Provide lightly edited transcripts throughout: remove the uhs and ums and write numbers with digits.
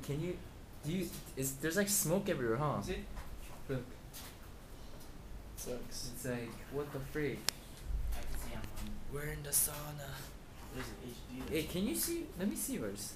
can you? Do you? There's like smoke everywhere, huh? See? Look, Sucks. it's like what the freak? I can see on one. We're in the sauna. There's an HD. Hey, can you see? Let me see yours.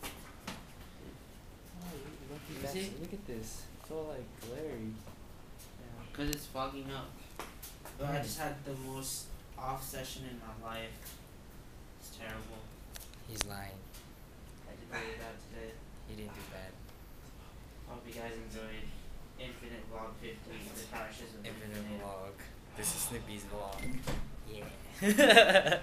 Oh, You see? look at this. It's all like glary. Cause it's fogging up. But I just had the most off session in my life. It's terrible. He's lying. I did really bad today. He didn't do bad. Hope you guys enjoyed Infinite Vlog 15. The crashes of Infinite Infinite. vlog. This is Snippy's vlog. Yeah.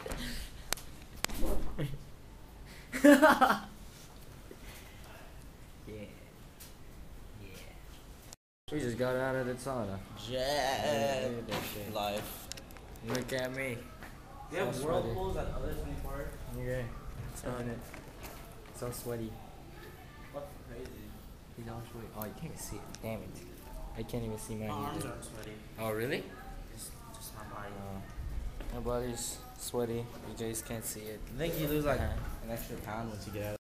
Yeah. Yeah. We just got out of the sauna. Jet Look at that shit. life. Look at me. We have So whirlpools at other theme park. Okay. It's on it. It's all sweaty. Fucking crazy. You don't sweat. Oh, you can't see it. Damn it. I can't even see my My arms hand. aren't sweaty. Oh, really? Just my body. My body's sweaty. You just can't see it. I think you lose like an extra pound once you get out.